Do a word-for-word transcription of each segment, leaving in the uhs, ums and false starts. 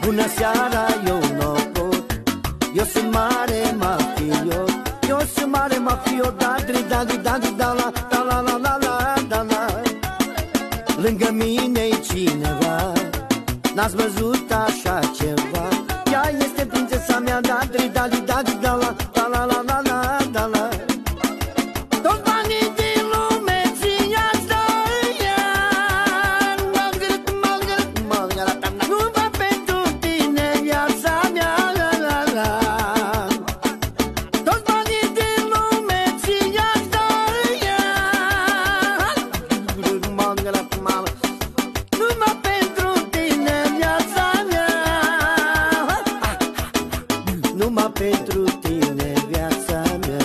Bună seara, eu n-o pot. Eu sunt mare mafiot. Eu sunt mare mafiot. Da-dri, da-dri, da-dri, da-la, da-la, la, la, la, da-la. Lângă mine-i cineva, n-ați văzut așa ceva. Ea este prințesa mea. Da-dri, da-dri, da-dri, da-la, da-la, la, la, la, da-la. Toți banii din lume ți-i-aș da ea. Numai pentru tine viața mea. Toți banii din lume ți-i-aș da ea. Numai pentru tine viața mea. Numai pentru tine viața mea.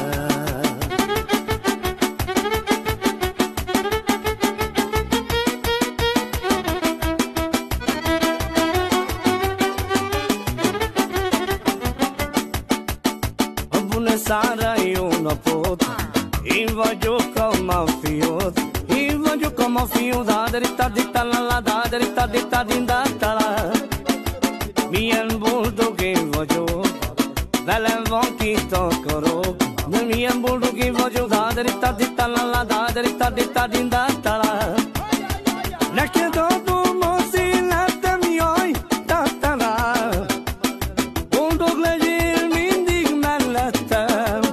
Bună seara, eu n-o pot. Îi voglio come mafiot. Îi voglio come mafiot. Da-da-da, da-da-da, da-da-da, da-da-da, da-da. Mie în bulldog îi voglio. Bele vonchi tocoro. Mie în bulldog îi voglio. Da-da-da, da-da-da, da-da-da, da-da-da, da-da. Ne chiedo tu mozilla te mioi. Da-da-da. Bulldog legir mindig mellette.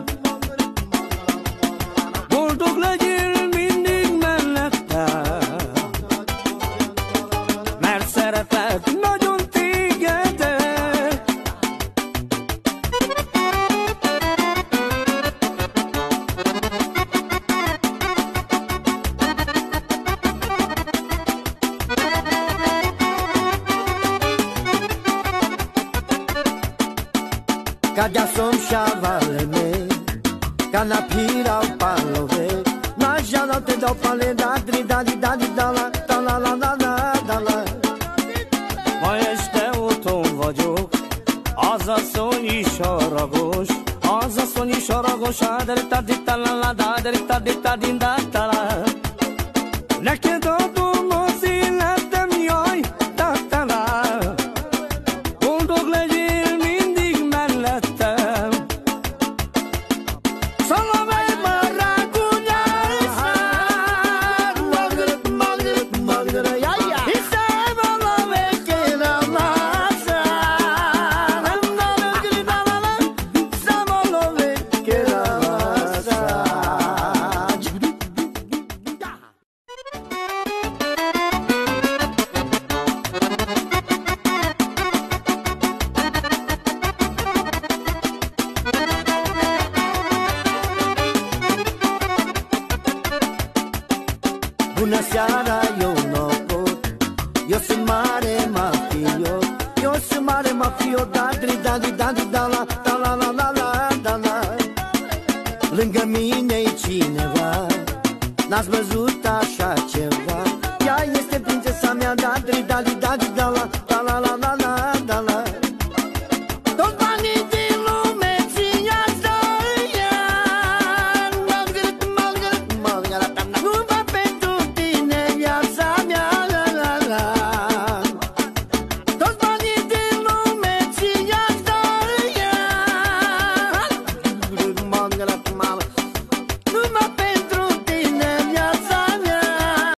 Boldog legyél mindig mellette. Mert szeretek nagyon téged. Cada som chavale me, cana pira o palove. Mas já não te dá o palé da dri da di da di da la da la la la la da la. Ma este úton vagyok, az a szony is haragos, az a szony is haragos. Adri da di da la la da adri da di da di da da la. Neked adom az életem, jaj, da da la. Boldog legyél mindig mellettem. Szalamelj már rá kunyását, magrat, magrat, magrat, jajjá. Hiszem valamelyik kéne mászát. Nem magrat, magrat, hiszem valamelyik kéne mászát. Bună seara, eu n-o pot. Eu sunt mare mafiot. Eu sunt mare mafiot. Da-dri, da-dri, da-dri, da-la, da-la, la, la, la, da-la. Lângă mine-i cineva, n-ați văzut